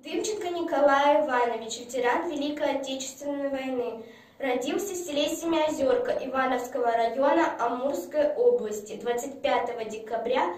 Дымченко Николай Иванович, ветеран Великой Отечественной войны. Родился в селе Семиозерка Ивановского района Амурской области 25 декабря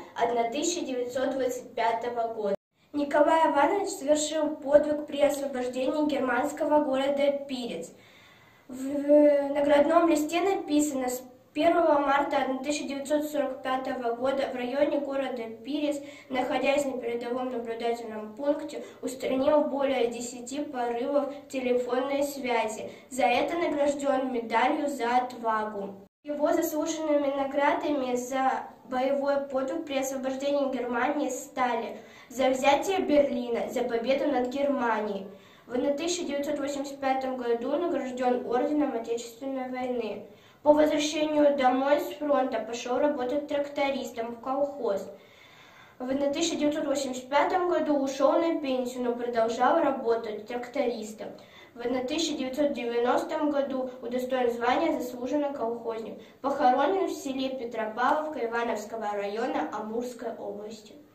1925 года. Николай Иванович совершил подвиг при освобождении германского города Пирец. В наградном листе написано: с 1 марта 1945 года в районе города Пирец, находясь на передовом наблюдательном пункте, устранил более 10 порывов телефонной связи. За это награжден медалью за отвагу. Его заслуженными наградами за боевой подвиг при освобождении Германии стали: за взятие Берлина, за победу над Германией. В 1985 году награжден орденом Отечественной войны. По возвращению домой с фронта пошел работать трактористом в колхоз. В 1985 году ушел на пенсию, но продолжал работать трактористом. В 1990 году удостоен звания заслуженный колхозник. Похоронен в селе Петропавловка Ивановского района Амурской области.